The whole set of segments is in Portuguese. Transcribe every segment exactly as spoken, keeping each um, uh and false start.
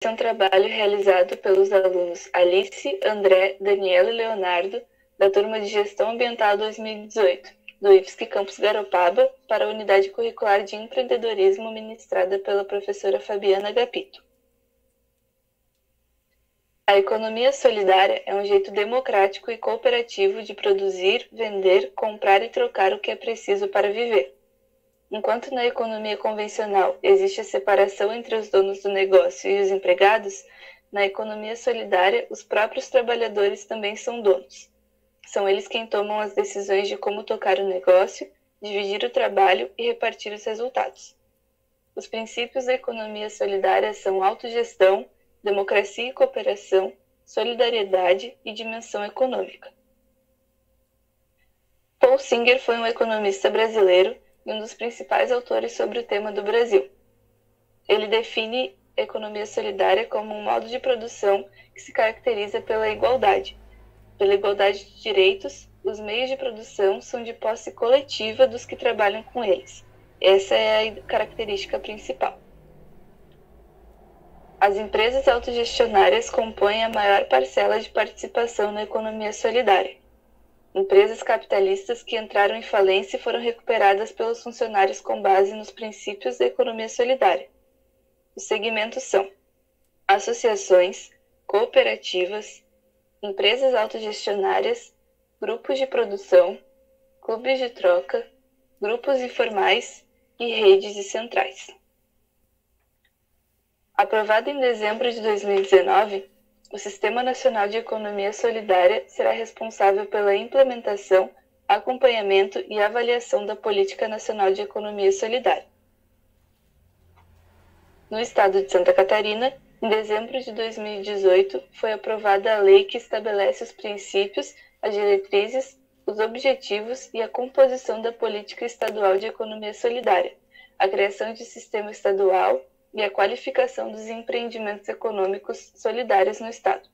é um trabalho realizado pelos alunos Alice, André, Daniela e Leonardo, da turma de Gestão Ambiental dois mil e dezoito, do I F S C Campus Garopaba, para a Unidade Curricular de Empreendedorismo ministrada pela professora Fabiana Agapito. A economia solidária é um jeito democrático e cooperativo de produzir, vender, comprar e trocar o que é preciso para viver. Enquanto na economia convencional existe a separação entre os donos do negócio e os empregados, na economia solidária os próprios trabalhadores também são donos. São eles quem tomam as decisões de como tocar o negócio, dividir o trabalho e repartir os resultados. Os princípios da economia solidária são autogestão, democracia e cooperação, solidariedade e dimensão econômica. Paul Singer foi um economista brasileiro e um dos principais autores sobre o tema do Brasil. Ele define a economia solidária como um modo de produção que se caracteriza pela igualdade. Pela igualdade de direitos, os meios de produção são de posse coletiva dos que trabalham com eles. Essa é a característica principal. As empresas autogestionárias compõem a maior parcela de participação na economia solidária. Empresas capitalistas que entraram em falência foram recuperadas pelos funcionários com base nos princípios da economia solidária. Os segmentos são associações, cooperativas, empresas autogestionárias, grupos de produção, clubes de troca, grupos informais e redes e centrais. Aprovado em dezembro de dois mil e dezenove, o Sistema Nacional de Economia Solidária será responsável pela implementação, acompanhamento e avaliação da Política Nacional de Economia Solidária. No estado de Santa Catarina, em dezembro de dois mil e dezoito, foi aprovada a lei que estabelece os princípios, as diretrizes, os objetivos e a composição da Política Estadual de Economia Solidária, a criação de sistema estadual e a qualificação dos empreendimentos econômicos solidários no Estado.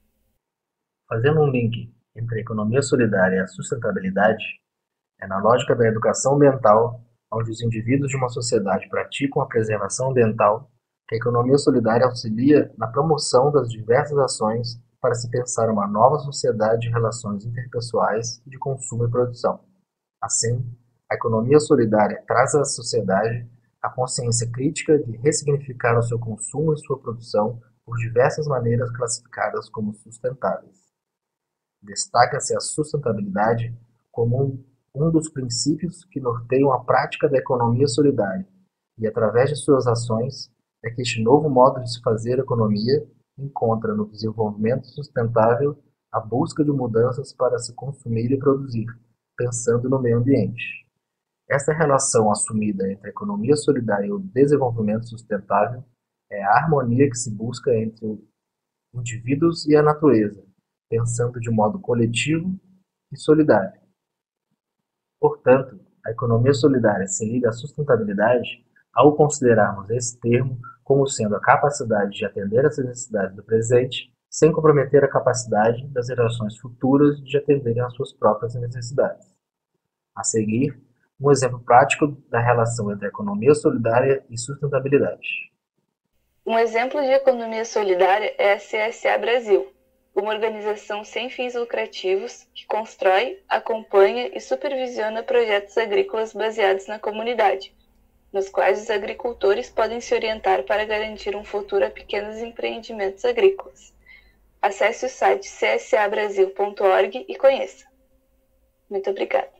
Fazendo um link entre a economia solidária e a sustentabilidade, é na lógica da educação ambiental, onde os indivíduos de uma sociedade praticam a preservação ambiental, que a economia solidária auxilia na promoção das diversas ações para se pensar uma nova sociedade de relações interpessoais de consumo e produção. Assim, a economia solidária traz à sociedade a consciência crítica de ressignificar o seu consumo e sua produção por diversas maneiras classificadas como sustentáveis. Destaca-se a sustentabilidade como um, um dos princípios que norteiam a prática da economia solidária, e através de suas ações é que este novo modo de se fazer economia encontra no desenvolvimento sustentável a busca de mudanças para se consumir e produzir, pensando no meio ambiente. Essa relação assumida entre a economia solidária e o desenvolvimento sustentável é a harmonia que se busca entre os indivíduos e a natureza, pensando de modo coletivo e solidário. Portanto, a economia solidária se liga à sustentabilidade ao considerarmos esse termo como sendo a capacidade de atender às necessidades do presente, sem comprometer a capacidade das gerações futuras de atenderem às suas próprias necessidades. A seguir, um exemplo prático da relação entre a economia solidária e sustentabilidade. Um exemplo de economia solidária é a C S A Brasil, uma organização sem fins lucrativos que constrói, acompanha e supervisiona projetos agrícolas baseados na comunidade, nos quais os agricultores podem se orientar para garantir um futuro a pequenos empreendimentos agrícolas. Acesse o site c s a brasil ponto org e conheça. Muito obrigada.